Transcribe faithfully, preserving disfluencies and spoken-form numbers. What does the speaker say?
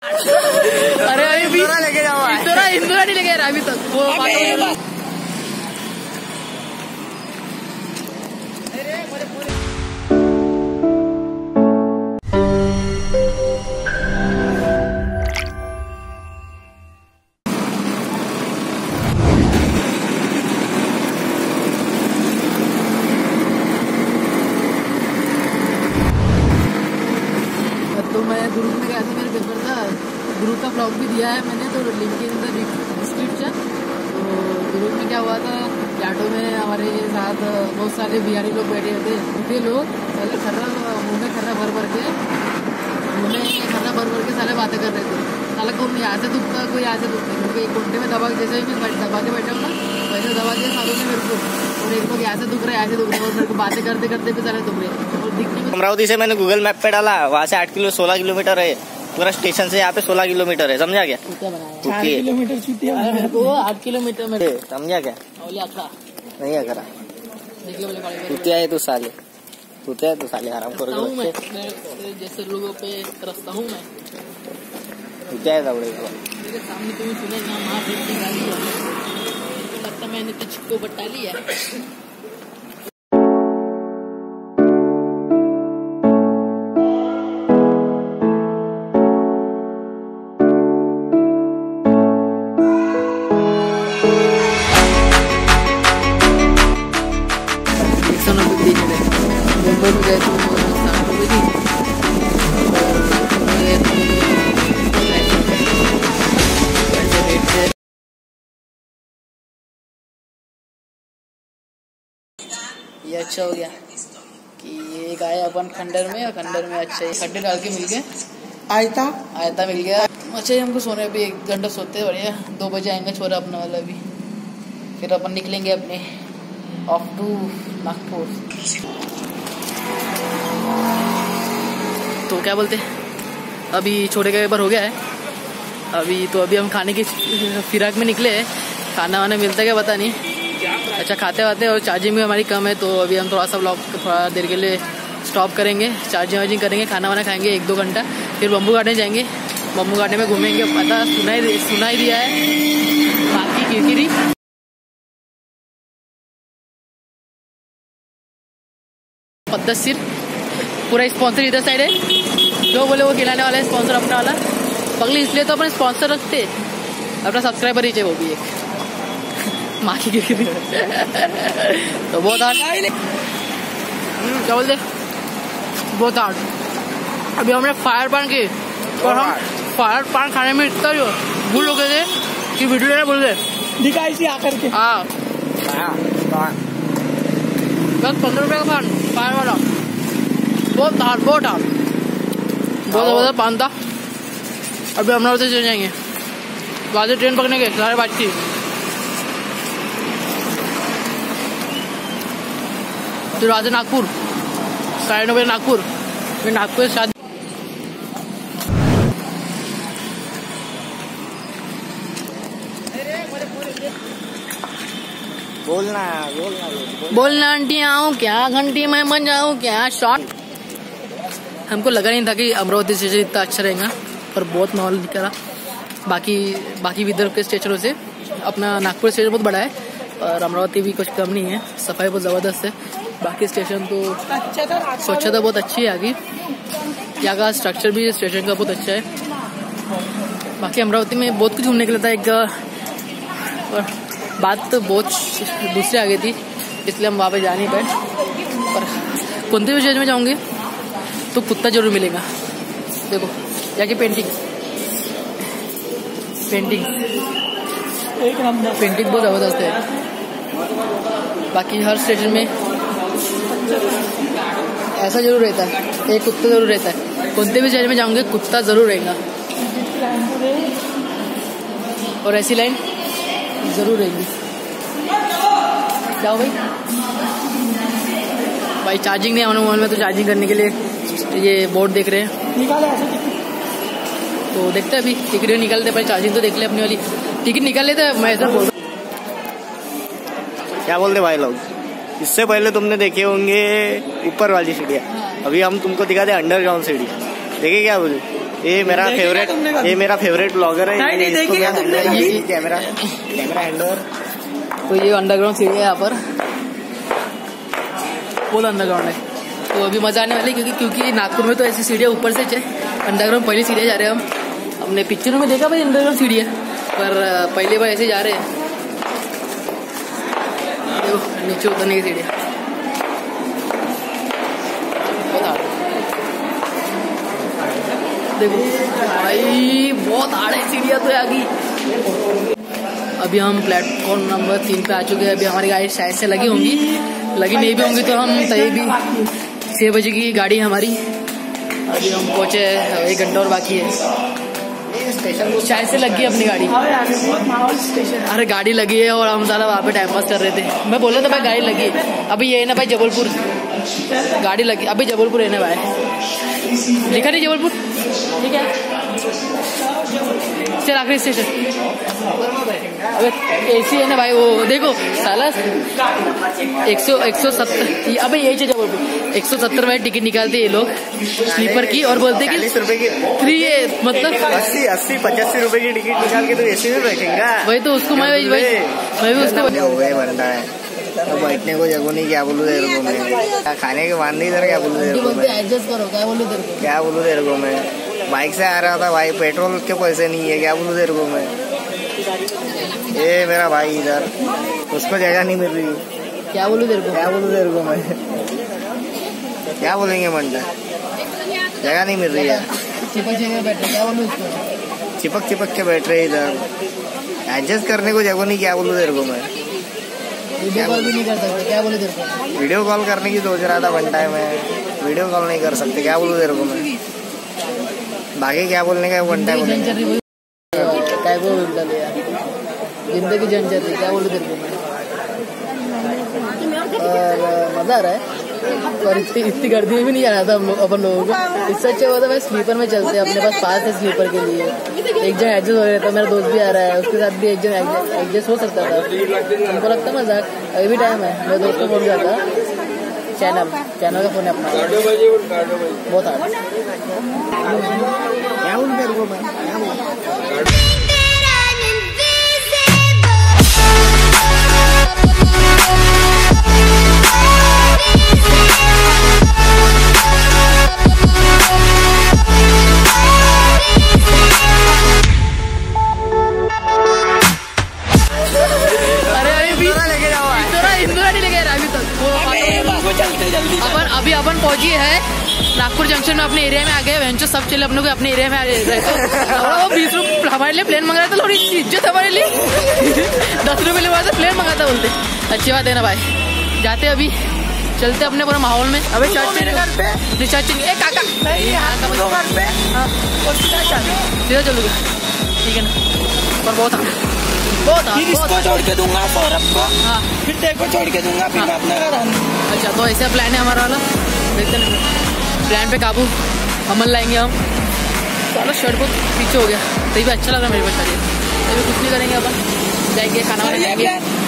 अरे अभी लेके जाओ, इंदौरा इंदौरा नहीं लेके अभी तक वो तो मैं गुरु में गया था, मेरा पेपर था, गुरु का ब्लॉग भी दिया है मैंने, तो लिंक इन द डिस्क्रिप्शन। तो गुरु में क्या हुआ था, ऑटो में हमारे साथ बहुत सारे बिहारी लोग बैठे थे। उनके लोग पहले खर्रा मुँह में खर्रा भर भर के मुँह में खर्रा भर भर के सारे बातें कर रहे थे। साला कोई यहाँ से दुखता, कोई यहाँ से दुखता, क्योंकि एक घंटे में दबा जैसे भी मैं दबा के बैठा हूँ ना, वैसे दबा के सालों ने मेरे को, और एक लोग यहाँ से दुख रहे हैं, ऐसे दुख रहे हैं, और मेरे को बातें करते करते भी सारे दुख रहे। और दिखने में अमरावती से मैंने गूगल मैप पे डाला, वहाँ से आठ किलो सोलह किलोमीटर है, पूरा स्टेशन से यहाँ पे सोलह किलोमीटर है, समझा क्या? चार किलोमीटर वो आठ किलोमीटर में, समझा क्या? नहीं अकरा कुतिया है तू साले, कुतिया है तू साले, आराम करो। जैसे लोगों पे रस्ता हूँ मैं, कुतिया है दौड़े मेरे सामने कोई सुने ना, माँ बेटी गाली लगता मैंने तो चिक्को बट्टा लिया। मुंबई में गए तो साठ रुपये थी, ये अच्छा हो गया कि ये गए अपन खंडर में, और खंडर में अच्छा खड्डे डाल के मिल गए, आयता आयता मिल गया। अच्छा ही हमको सोने भी एक घंटा सोते हैं, बढ़िया। दो बजे आएंगे छोरा अपने वाला भी, फिर अपन निकलेंगे अपने ऑफ टू नागपुर। तो क्या बोलते, अभी छोटे का पेपर हो गया है अभी, तो अभी हम खाने की फिराक में निकले हैं। खाना वाना मिलता है क्या पता नहीं, अच्छा खाते वाते, और चार्जिंग भी हमारी कम है, तो अभी हम थोड़ा सा व्लॉग थोड़ा देर के लिए स्टॉप करेंगे, चार्जिंग वार्जिंग करेंगे, खाना वाना खाएंगे एक दो घंटा, फिर बम्बू गार्डन जाएंगे, बम्बू गार्डन में घूमेंगे। पता सुना ही सुना ही दिया है बाकी किरकिरी पद्दसिर, पूरा स्पॉन्सर इधर साइड है, जो बोले वो खिलाने वाला है स्पॉन्सर अपना वाला। पगली इसलिए तो अपने स्पॉन्सर रखते, अपना सब्सक्राइबर ही चाहिए वो भी एक माँ की गिर तो बहुत हार्ड, क्या बोलते बहुत हार्ड। अभी हमने फायर पान की, और हम फायर पान खाने में इतना जो भूल हो गए थे कि वीडियो लेना भूल गए, दिखाई सी आकर के। हाँ दस पंद्रह रुपये का पान फायर वाला, बहुत हार्ड बहुत हार्ड बहुत ज़बरदस्त पान था। अभी अमरावती चले जाएंगे, वहाँ से ट्रेन पकड़ने के साढ़े पाँच की, फिर वहाँ से नागपुर साढ़े नौ बजे नागपुर, फिर नागपुर शादी। बोलना बोलना बोलना आंटी आऊँ क्या, घंटी में बन जाऊँ क्या शॉर्ट। हमको लगा नहीं था कि अमरावती स्टेशन इतना अच्छा रहेगा, पर बहुत माहौल दिखा रहा। बाकी बाकी विदर्भ के स्टेशनों से अपना नागपुर स्टेशन बहुत बड़ा है, और अमरावती भी कुछ कम नहीं है, सफाई बहुत ज़बरदस्त है। बाकी स्टेशन तो स्वच्छता बहुत अच्छी है, आगे यहाँ का स्ट्रक्चर भी स्टेशन का बहुत अच्छा है। बाकी अमरावती में बहुत कुछ घूमने के लिए था, एक और बात तो बहुत दूसरी आ गई थी, इसलिए हम वहाँ पे जा नहीं पाए। पर कौन भी स्टेज में जाऊँगे तो कुत्ता जरूर मिलेगा। देखो यहाँ की पेंटिंग पेंटिंग पेंटिंग बहुत ज़बरदस्त है। बाकी हर स्टेशन में ऐसा जरूर रहता है, एक कुत्ता जरूर रहता है। कौन भी स्टेज में जाऊँगे कुत्ता जरूर रहेगा, और ऐसी लाइन जरूर रहेगी। जाओ भाई भाई चार्जिंग नहीं है मोबाइल में, तो चार्जिंग करने के लिए ये बोर्ड देख रहे हैं, निकाले ऐसे तो देखते हैं अभी टिकट निकालते, पर चार्जिंग तो देख ले अपनी वाली, टिकट निकाल लेते। मैं ऐसा बोल क्या बोलते भाई लोग, इससे पहले तुमने देखे होंगे ऊपर वाली सीढ़ियाँ, अभी हम तुमको दिखाते अंडरग्राउंड सीढ़ी। देखे क्या बोले, ये मेरा फेवरेट ये मेरा फेवरेट ब्लॉगर है। नहीं, नहीं, देखिए तुमने ये कैमरा कैमरा हैंडओवर। तो ये अंडरग्राउंड सीढ़ी है यहाँ पर, फुल अंडरग्राउंड है। तो अभी मजा आने वाली क्योंकि क्योंकि नागपुर में तो ऐसी सीढ़ियाँ ऊपर से है, अंडरग्राउंड पहली सीढ़ियाँ जा रहे हैं हम। हमने पिक्चरों में देखा भाई अंडरग्राउंड सीढ़ी है, पर पहले बार ऐसे जा रहे हैं। देखो नीचे उतरने की सीढ़ियाँ, देखो भाई बहुत आड़े सीढ़ियाँ तो आगी। अभी हम प्लेटफॉर्म नंबर तीन पे आ चुके हैं। अभी हमारी गाड़ी शायद से लगी होंगी, लगी नहीं भी होंगी तो हम तय भी छः बजे की गाड़ी है हमारी। अभी हम पहुँचे, एक घंटा और बाकी है। स्टेशन शायद से लगी है अपनी गाड़ी। अरे गाड़ी लगी है और हम सारा वहाँ पे टाइम पास कर रहे थे। मैं बोल रहा था भाई गाड़ी लगी है। अभी ये है ना भाई जबलपुर गाड़ी लगी, अभी जबलपुर है ना भाई, लिखा नहीं जबलपुर, ठीक है। चल आखिरी स्टेशन। अबे एसी है ना भाई, वो देखो साला एक सौ एक सौ सत्तर अबे यही है जबलपुर। एक सौ सत्तर में टिकट निकालते ये लोग स्लीपर की और बोलते कि रुपए की फ्री है, मतलब अस्सी अस्सी पचासी रुपए की टिकट निकाल के तो एसी में बैठेगा। वही तो उसको मैं मैं भी उसको बनता है तो बैठने को जगह नहीं, क्या बोलूँ तेरे को मैं, खाने के बाद नहीं इधर, क्या बोलूँ तेरे को मैं, एडजस्ट करो, क्या बोलूँ तेरे को, क्या बोलूँ तेरे को मैं। बाइक से आ रहा था भाई, पेट्रोल के पैसे नहीं है, क्या बोलूँ तेरे को मैं। ये मेरा भाई इधर, उसको जगह नहीं मिल रही, क्या बोलूँ तेरे को, क्या बोलूँ तेरे को मैं, क्या बोलेंगे मंडा, जगह नहीं मिल रही है। चिपक जगह बैठे, क्या बोलूँ उसको, चिपक चिपक के बैठ रहे इधर, एडजस्ट करने को जगह नहीं, क्या बोलूँ तेरे को मैं। वीडियो कॉल भी नहीं कर सकते, क्या बोले तेरे को, वीडियो कॉल करने की सोच रहा था वन टाइम में, वीडियो कॉल नहीं कर सकते, क्या बोलूँ तेरे को मैं। बाकी क्या बोलने का वन टाइम क्या वो जिंदगी जंजर, क्या बोलूँ तेरे को मैं। और मजा आ रहा है और इतनी इतनी गर्दी में भी नहीं जाना था हम लोग अपन लोगों को। इससे अच्छा हुआ था भाई स्लीपर में चलते, अपने पास पास है स्लीपर के लिए, एक जन एडजस्ट हो रहा था। मेरा दोस्त भी आ रहा है, उसके साथ भी एक जन एडजस्ट हो सकता था। हमको लगता मजाक, अभी भी टाइम है। मेरे दोस्त को फोन किया था, चैनल चैनल का फोन है अपना, बहुत आ क्या बोलूँ तेरे को मैं। अपन अभी अपन पहुंची है नागपुर जंक्शन में, अपने एरिया में आ गए। वेंचो सब चले अपने को अपने एरिया में आ रहे थे। वो बीस रुपये हमारे लिए प्लेन मंगा रहा था, थोड़ी इज्जत हमारे लिए। दस रुपये ले था, प्लेन मंगाता बोलते। अच्छी बात है ना भाई, जाते अभी चलते अपने पूरे माहौल में। अभी चर्च चर्च काका सीधा चलोगे, ठीक है ना। पर बहुत बहुत इसको छोड़ के दूंगा सौरभ को, हाँ फिर तेरे को छोड़ के दूंगा, फिर मैं अपना घर आऊंगा। अच्छा तो ऐसा प्लान है हमारा वाला, देखते ना प्लान पे काबू अमल लाएंगे हम। चलो शर्ट को पीछे हो गया, तभी भी अच्छा लग रहा है मेरे को। चलिए तभी कुछ नहीं करेंगे, अपन जाएंगे खाना वाना खाएंगे।